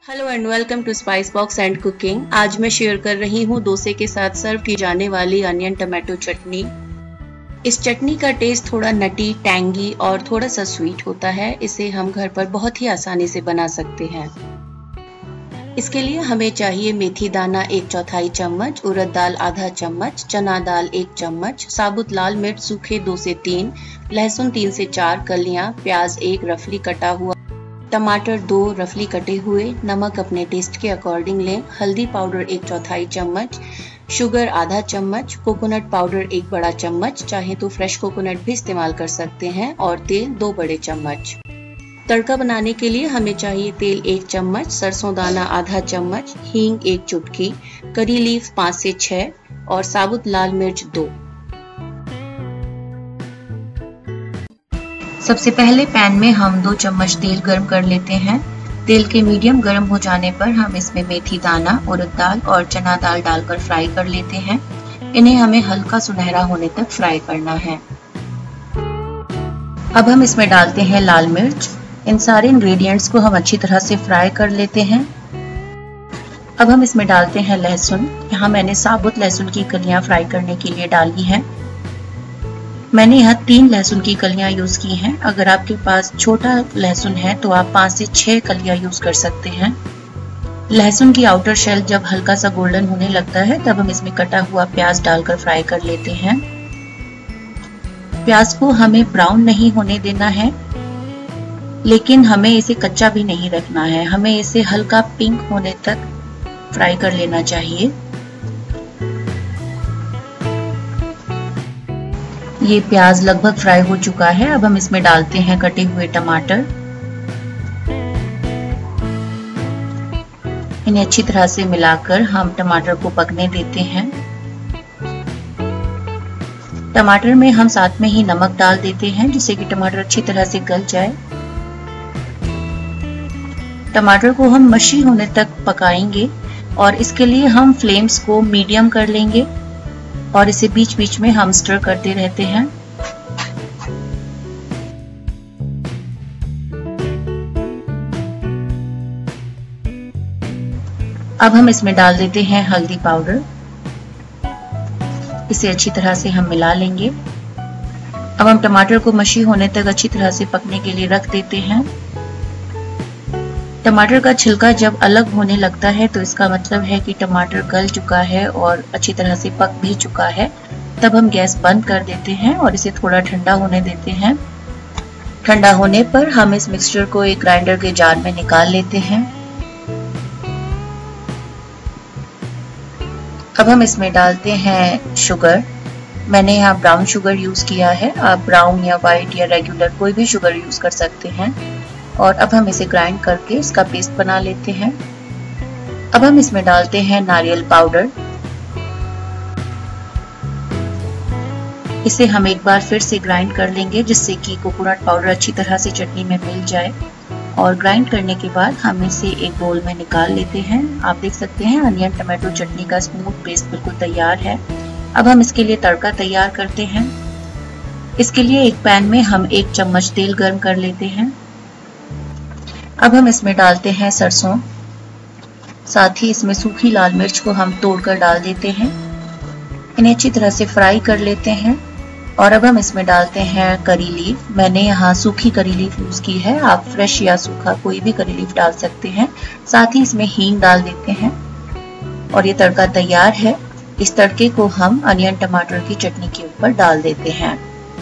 Hello and welcome to spice box and cooking. आज मैं share कर रही हूँ डोसे के साथ सर्व की जाने वाली अनियन टमाटो चटनी। इस चटनी का टेस्ट थोड़ा नटी, टैंगी और थोड़ा सा स्वीट होता है। इसे हम घर पर बहुत ही आसानी से बना सकते हैं। इसके लिए हमें चाहिए मेथी दाना 1/4 चम्मच, उड़द दाल आधा चम्मच, चना दाल 1 चम्मच, साबुत लाल मिर्च सूखे 2 से 3, लहसुन 3 से 4 कलियां, प्याज 1 रफली कटा हुआ, टमाटर 2 रफली कटे हुए, नमक अपने टेस्ट के अकॉर्डिंग लें, हल्दी पाउडर 1/4 चम्मच, शुगर आधा चम्मच, कोकोनट पाउडर 1 बड़ा चम्मच, चाहे तो फ्रेश कोकोनट भी इस्तेमाल कर सकते हैं, और तेल 2 बड़े चम्मच। तड़का बनाने के लिए हमें चाहिए तेल 1 चम्मच, सरसों दाना आधा चम्मच, हींग 1 चुटकी, करी लीव्स 5 से 6 और साबुत लाल मिर्च 2। सबसे पहले पैन में हम 2 चम्मच तेल गर्म कर लेते हैं। तेल के मीडियम गर्म हो जाने पर हम इसमें मेथी दाना, उड़द दाल और चना दाल डालकर फ्राई कर लेते हैं। इन्हें हमें हल्का सुनहरा होने तक फ्राई करना है। अब हम इसमें डालते हैं लाल मिर्च। इन सारे इंग्रेडिएंट्स को हम अच्छी तरह से फ्राई कर लेते हैं। अब हम इसमें डालते हैं लहसुन। यहाँ मैंने साबुत लहसुन की कलियां फ्राई करने के लिए डाली हैं। मैंने यहाँ 3 लहसुन की कलियां यूज की हैं। अगर आपके पास छोटा लहसुन है तो आप 5 से 6 कलियां यूज कर सकते हैं। लहसुन की आउटर शेल जब हल्का सा गोल्डन होने लगता है तब हम इसमें कटा हुआ प्याज डालकर फ्राई कर लेते हैं। प्याज को हमें ब्राउन नहीं होने देना है, लेकिन हमें इसे कच्चा भी नहीं रखना है। हमें इसे हल्का पिंक होने तक फ्राई कर लेना चाहिए। ये प्याज लगभग फ्राई हो चुका है। अब हम इसमें डालते हैं कटे हुए टमाटर। इन्हें अच्छी तरह से मिलाकर हम टमाटर को पकने देते हैं। टमाटर में हम साथ में ही नमक डाल देते हैं जिससे कि टमाटर अच्छी तरह से गल जाए। टमाटर को हम मशी होने तक पकाएंगे और इसके लिए हम फ्लेम्स को मीडियम कर लेंगे और इसे बीच बीच में हम स्टर करते रहते हैं। अब हम इसमें डाल देते हैं हल्दी पाउडर। इसे अच्छी तरह से हम मिला लेंगे। अब हम टमाटर को मशी होने तक अच्छी तरह से पकने के लिए रख देते हैं। टमाटर का छिलका जब अलग होने लगता है तो इसका मतलब है कि टमाटर गल चुका है और अच्छी तरह से पक भी चुका है। तब हम गैस बंद कर देते हैं और इसे थोड़ा ठंडा होने देते हैं। ठंडा होने पर हम इस मिक्सचर को एक ग्राइंडर के जार में निकाल लेते हैं। अब हम इसमें डालते हैं शुगर। मैंने यहाँ ब्राउन शुगर यूज किया है। आप ब्राउन या व्हाइट या रेगुलर कोई भी शुगर यूज कर सकते हैं। और अब हम इसे ग्राइंड करके इसका पेस्ट बना लेते हैं। अब हम इसमें डालते हैं नारियल पाउडर। इसे हम एक बार फिर से ग्राइंड कर लेंगे जिससे कि कोकोनट पाउडर अच्छी तरह से चटनी में मिल जाए। और ग्राइंड करने के बाद हम इसे एक बोल में निकाल लेते हैं। आप देख सकते हैं अनियन टमाटो चटनी का स्मूथ पेस्ट बिल्कुल तैयार है। अब हम इसके लिए तड़का तैयार करते हैं। इसके लिए एक पैन में हम 1 चम्मच तेल गर्म कर लेते हैं। अब हम इसमें डालते हैं सरसों। साथ ही इसमें सूखी लाल मिर्च को हम तोड़कर डाल देते हैं। इन्हें अच्छी तरह से फ्राई कर लेते हैं। और अब हम इसमें डालते हैं करी लीफ। मैंने यहाँ सूखी करी लीफ यूज की है। आप फ्रेश या सूखा कोई भी करी लीफ डाल सकते हैं। साथ ही इसमें हींग डाल देते हैं और ये तड़का तैयार है। इस तड़के को हम अनियन टमाटर की चटनी के ऊपर डाल देते हैं।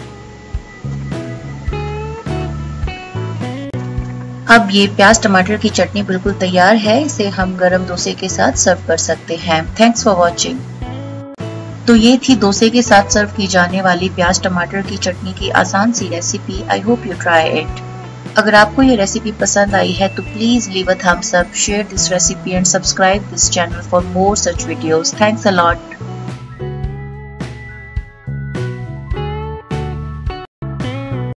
अब ये प्याज टमाटर की चटनी बिल्कुल तैयार है। इसे हम गरम डोसे के साथ सर्व कर सकते हैं। Thanks for watching. तो ये थी डोसे के साथ सर्व की जाने वाली प्याज टमाटर की चटनी की आसान सी recipe. I hope you try it. अगर आपको ये रेसिपी पसंद आई है तो please leave a thumbs up, share this recipe and subscribe this channel for more such videos. Thanks a lot.